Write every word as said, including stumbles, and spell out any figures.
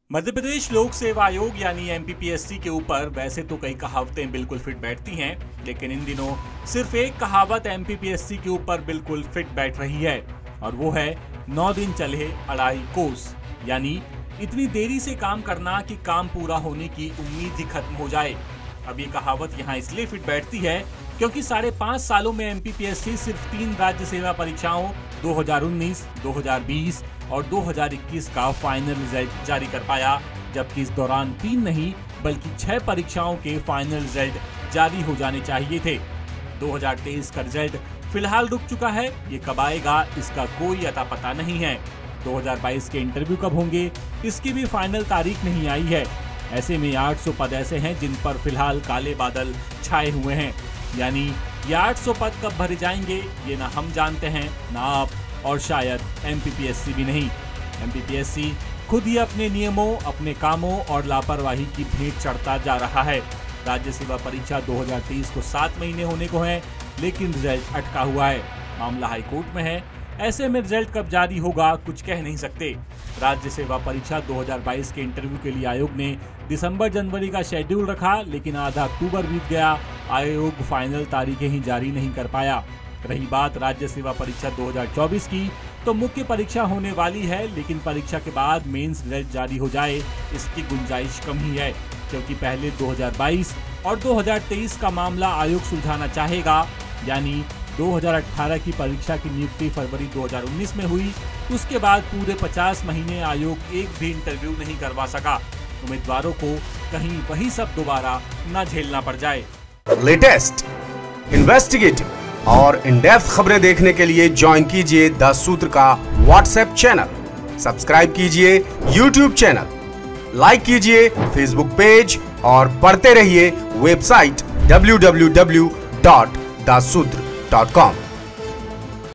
मध्य प्रदेश लोक सेवा आयोग यानी M P P S C के ऊपर वैसे तो कई कहावतें बिल्कुल फिट बैठती हैं, लेकिन इन दिनों सिर्फ एक कहावत M P P S C के ऊपर बिल्कुल फिट बैठ रही है और वो है नौ दिन चले अढ़ाई कोस। यानी इतनी देरी से काम करना कि काम पूरा होने की उम्मीद ही खत्म हो जाए। अब ये कहावत यहाँ इसलिए फिट बैठती है क्योंकि साढ़े पांच सालों में M P P S C सिर्फ तीन राज्य सेवा परीक्षाओं दो हज़ार उन्नीस, दो हज़ार बीस और दो हज़ार इक्कीस का फाइनल रिजल्ट जारी कर पाया, जबकि इस दौरान तीन नहीं बल्कि छह परीक्षाओं के फाइनल रिजल्ट जारी हो जाने चाहिए थे। दो हज़ार तेईस का रिजल्ट फिलहाल रुक चुका है, ये कब आएगा इसका कोई अता पता नहीं है। दो हज़ार बाईस के इंटरव्यू कब होंगे इसकी भी फाइनल तारीख नहीं आई है। ऐसे में आठ सौ पद ऐसे हैं जिन पर फिलहाल काले बादल छाए हुए हैं। यानी ये आठ सौ पद कब भरे जाएंगे ये ना हम जानते हैं, ना आप और शायद M P P S C भी नहीं। M P P S C खुद ही अपने नियमों, अपने कामों और लापरवाही की भेंट चढ़ता जा रहा है। राज्य सेवा परीक्षा दो हज़ार तेईस को सात महीने होने को है, लेकिन रिजल्ट अटका हुआ है। मामला हाईकोर्ट में है। ऐसे में रिजल्ट कब जारी होगा कुछ कह नहीं सकते। राज्य सेवा परीक्षा दो हज़ार बाईस के इंटरव्यू के लिए आयोग ने दिसंबर जनवरी का शेड्यूल रखा, लेकिन आधा अक्टूबर बीत गया, आयोग फाइनल तारीखें ही जारी नहीं कर पाया। रही बात राज्य सेवा परीक्षा दो हज़ार चौबीस की, तो मुख्य परीक्षा होने वाली है, लेकिन परीक्षा के बाद मेंस रिजल्ट जारी हो जाए इसकी गुंजाइश कम ही है, क्योंकि पहले दो हज़ार बाईस और दो हज़ार तेईस का मामला आयोग सुलझाना चाहेगा। यानी दो हज़ार अठारह की परीक्षा की नियुक्ति फरवरी दो हज़ार उन्नीस में हुई, उसके बाद पूरे पचास महीने आयोग एक भी इंटरव्यू नहीं करवा सका। उम्मीदवारों को कहीं वही सब दोबारा न झेलना पड़ जाए। लेटेस्ट, इन्वेस्टिगेटिव और इन डेप्थ खबरें देखने के लिए ज्वाइन कीजिए द सूत्र का व्हाट्सएप चैनल, सब्सक्राइब कीजिए यूट्यूब चैनल, लाइक कीजिए फेसबुक पेज और पढ़ते रहिए website W W W dot the Sootr dot com.